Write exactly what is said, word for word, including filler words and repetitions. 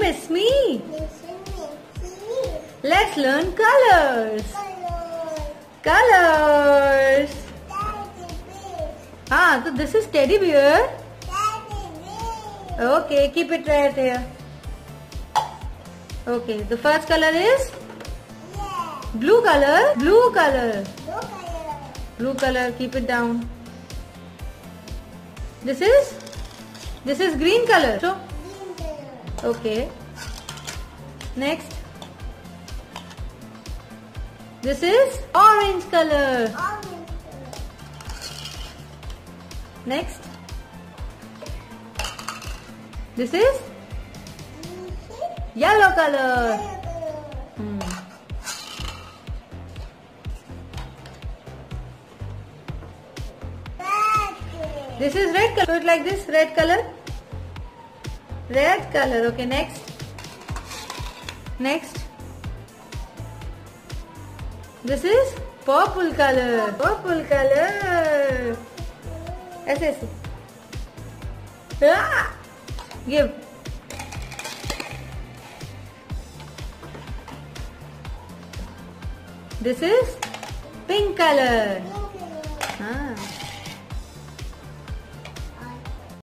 miss me? Let's learn colors. Colors. Ah, so this is teddy bear. Okay, keep it right here. Okay, the first color is blue color. Blue color. Blue color. Keep it down. This is this is green color. So, okay. Next. This is orange color. Next. This is yellow color. Hmm. This is red color. So it like this, red color. Red color. Okay, next. Next. This is purple color. Purple color. ऐसे ऐसे. Ah! Give. This is pink color. Ah.